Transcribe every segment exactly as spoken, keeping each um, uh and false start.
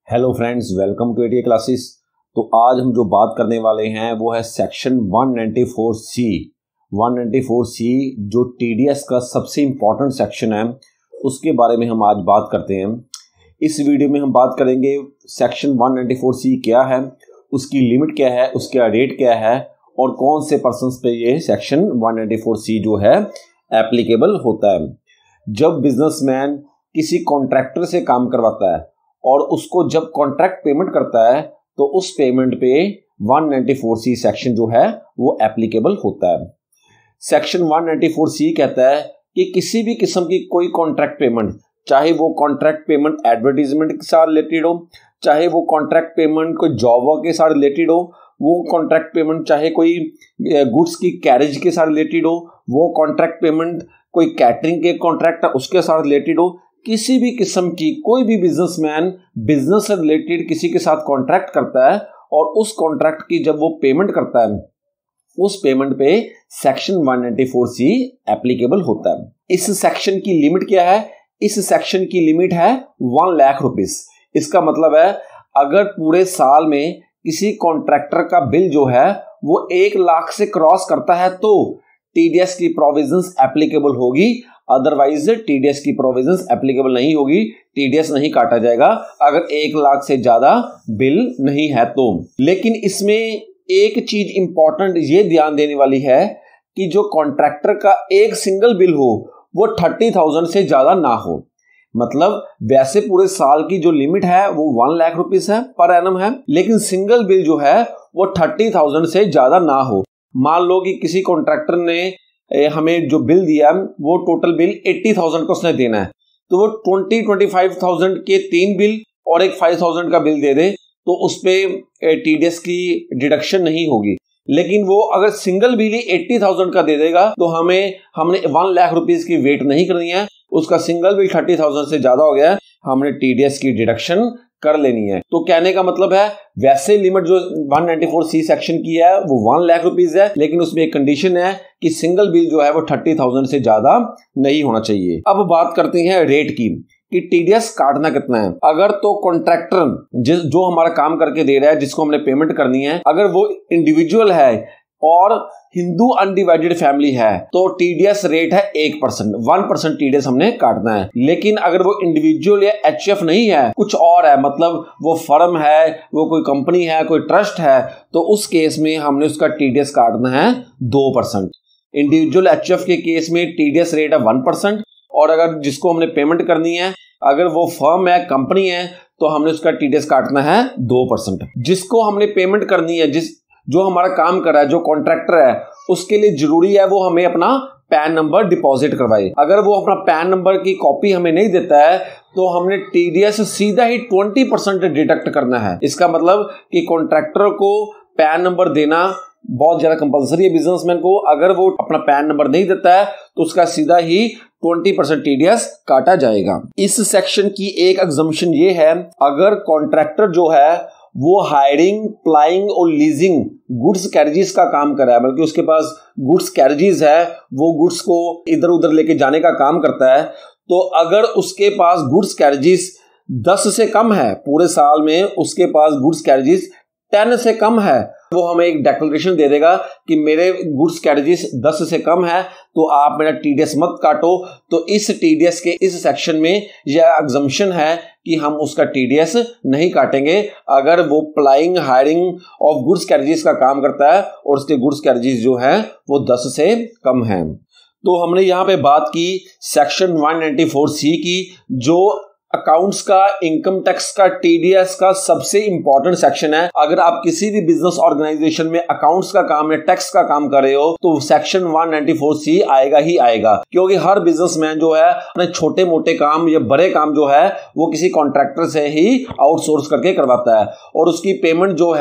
Hello friends, welcome to ATA classes. तो आज हम जो बात करने वाले हैं वो है सेक्शन एक सौ चौरानवे सी। एक सौ चौरानवे सी जो टीडीएस का सबसे इम्पॉर्टेंट सेक्शन है, उसके बारे में हम आज बात करते हैं। इस वीडियो में हम बात करेंगे सेक्शन एक सौ चौरानवे सी क्या है, उसकी लिमिट क्या है, उसका रेट क्या है और कौन से पर्सन्स पे ये सेक्शन एक सौ चौरानवे सी जो है एप्लीकेबल होता है। जब बिजनेसमैन किसी कॉन्ट्रैक्टर से काम करवाता है और उसको जब कॉन्ट्रैक्ट पेमेंट करता है तो उस पेमेंट पे एक सौ चौरानवे सी सेक्शन जो है वो एप्लीकेबल होता है। सेक्शन एक सौ चौरानवे सी कहता है कि किसी भी किस्म की कोई कॉन्ट्रैक्ट पेमेंट, चाहे वो कॉन्ट्रैक्ट पेमेंट एडवर्टीजमेंट के साथ रिलेटेड हो, चाहे वो कॉन्ट्रैक्ट पेमेंट कोई जॉब वर्क के साथ रिलेटेड हो, वो कॉन्ट्रैक्ट पेमेंट चाहे कोई गुड्स की कैरेज के साथ रिलेटेड हो, वो कॉन्ट्रैक्ट पेमेंट कोई कैटरिंग के कॉन्ट्रैक्ट है उसके साथ रिलेटेड हो, किसी भी किस्म की कोई भी बिजनेसमैन बिजनेस से रिलेटेड किसी के साथ कॉन्ट्रैक्ट करता है और उस कॉन्ट्रैक्ट की जब वो पेमेंट करता है उस पेमेंट पे सेक्शन एक सौ चौरानवे सी एप्लीकेबल होता है। इस सेक्शन की लिमिट क्या है? इस सेक्शन की लिमिट है वन लाख रुपीस। इसका मतलब है अगर पूरे साल में किसी कॉन्ट्रैक्टर का बिल जो है वो एक लाख से क्रॉस करता है तो टीडीएस की प्रोविजंस एप्लीकेबल होगी, अदरवाइज टीडीएस की प्रोविजंस एप्लीकेबल नहीं होगी, टीडीएस नहीं काटा जाएगा अगर एक लाख से ज्यादा बिल नहीं है तो। लेकिन इसमें एक चीज इंपॉर्टेंट ये ध्यान देने वाली है कि जो कॉन्ट्रैक्टर का एक सिंगल बिल हो वो थर्टी थाउजेंड से ज्यादा ना हो। मतलब वैसे पूरे साल की जो लिमिट है वो वन लाख रुपीस है पर एनम है, लेकिन सिंगल बिल जो है वो थर्टी थाउजेंड से ज्यादा ना हो। मान लो कि किसी कॉन्ट्रैक्टर ने हमें जो बिल दिया वो टोटल बिल अस्सी हज़ार का उसने देना है, तो वो बीस पच्चीस हज़ार के तीन बिल और एक पाँच हज़ार का बिल दे दे तो उस पे टीडीएस की डिडक्शन नहीं होगी। लेकिन वो अगर सिंगल बिल ही अस्सी हज़ार का दे देगा तो हमें हमने वन लाख रुपीस की वेट नहीं करनी है, उसका सिंगल बिल थर्टी थाउजेंड से ज्यादा हो गया, हमने टीडीएस की डिडक्शन कर लेनी है। तो कहने का मतलब है वैसे लिमिट जो एक सौ चौरानवे सी सेक्शन की है वो वन लाख रुपीस है, लेकिन उसमें एक कंडीशन है कि सिंगल बिल जो है वो थर्टी थाउजेंड से ज्यादा नहीं होना चाहिए। अब बात करते हैं रेट की कि टीडीएस काटना कितना है। अगर तो कॉन्ट्रैक्टर जिस जो हमारा काम करके दे रहा है, जिसको हमने पेमेंट करनी है, अगर वो इंडिविजुअल है और हिंदू अनडिवाइडेड फैमिली है तो टीडीएस रेट है एक परसेंट, वन परसेंट टीडीएस हमने काटना है। लेकिन अगर वो इंडिविजुअल या एचएफ नहीं है, कुछ और है, मतलब वो फर्म है, वो कोई कंपनी है, कोई ट्रस्ट है, तो उस केस में हमने उसका टीडीएस काटना है दो परसेंट। इंडिविजुअल एचएफ के केस में टीडीएस रेट है वन परसेंट और अगर जिसको हमने पेमेंट करनी है अगर वो फर्म है, कंपनी है, तो हमने उसका टीडीएस काटना है दो परसेंट। जिसको हमने पेमेंट करनी है, जिस जो हमारा काम कर रहा है, जो कॉन्ट्रैक्टर है, उसके लिए जरूरी है वो हमें अपना पैन नंबर डिपॉजिट करवाए। अगर वो अपना पैन नंबर की कॉपी हमें नहीं देता है तो हमने टीडीएस सीधा ही बीस परसेंट डिडक्ट करना है। इसका मतलब कि कॉन्ट्रैक्टर को पैन नंबर देना बहुत ज्यादा कंपलसरी है बिजनेसमैन को। अगर वो अपना पैन नंबर नहीं देता है तो उसका सीधा ही बीस परसेंट टीडीएस काटा जाएगा। इस सेक्शन की एक एग्जम्पशन ये है, अगर कॉन्ट्रैक्टर जो है वो हायरिंग, प्लाइंग और लीजिंग गुड्स कैरेजेस का काम कर रहा है, बल्कि उसके पास गुड्स कैरेजेस है, वो गुड्स को इधर उधर लेके जाने का काम करता है, तो अगर उसके पास गुड्स कैरेजेस दस से कम है, पूरे साल में उसके पास गुड्स कैरेजेस टेन से कम है, वो हमें एक डिक्लेरेशन दे देगा कि मेरे गुड्स कैरेजेस दस से कम है तो आप मेरा टीडीएस मत काटो। तो इस टीडीएस के इस सेक्शन में यह एग्जम्पशन है कि हम उसका टीडीएस नहीं काटेंगे अगर वो plying, hiring of goods carriages का काम करता है और उसके गुड्स कैरेजेस जो है वो दस से कम है। तो हमने यहाँ पे बात की सेक्शन एक सौ चौरानवे सी की, जो अकाउंट्स का, इनकम टैक्स का, टीडीएस का सबसे इंपॉर्टेंट सेक्शन है। अगर आप किसी भी बिजनेस ऑर्गेनाइजेशन में अकाउंट्स का काम या टैक्स का काम कर रहे हो तो सेक्शन एक सौ चौरानवे सी आएगा ही आएगा, क्योंकि हर बिजनेसमैन जो है अपने छोटे मोटे काम या बड़े काम जो है वो किसी कॉन्ट्रैक्टर से ही आउटसोर्स करके करवाता है और उसकी पेमेंट जो है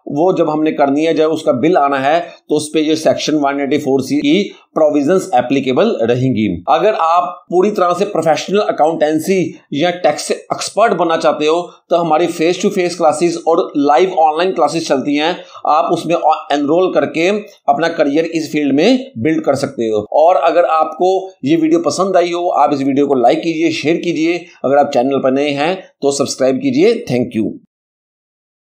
वो जब हमने करनी है, जब उसका बिल आना है, तो उस पे ये section one ninety four C की प्रोविजंस एप्लीकेबल रहेंगी। अगर आप पूरी तरह से प्रोफेशनल अकाउंटेंसी या टैक्स एक्सपर्ट बनना चाहते हो तो हमारी फेस टू फेस क्लासेस और लाइव ऑनलाइन क्लासेस चलती हैं। आप उसमें एनरोल करके अपना करियर इस फील्ड में बिल्ड कर सकते हो। और अगर आपको ये वीडियो पसंद आई हो, आप इस वीडियो को लाइक कीजिए, शेयर कीजिए। अगर आप चैनल पर नए हैं तो सब्सक्राइब कीजिए। Thank you.